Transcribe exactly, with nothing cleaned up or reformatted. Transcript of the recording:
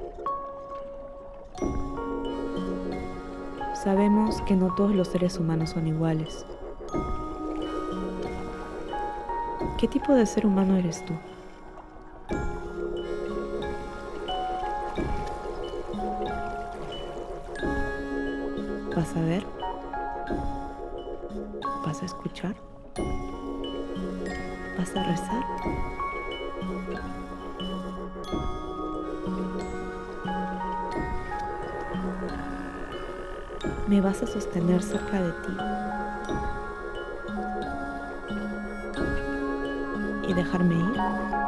Sabemos que no todos los seres humanos son iguales. ¿Qué tipo de ser humano eres tú? ¿Vas a ver? ¿Vas a escuchar? ¿Vas a rezar? ¿Me vas a sostener cerca de ti y dejarme ir?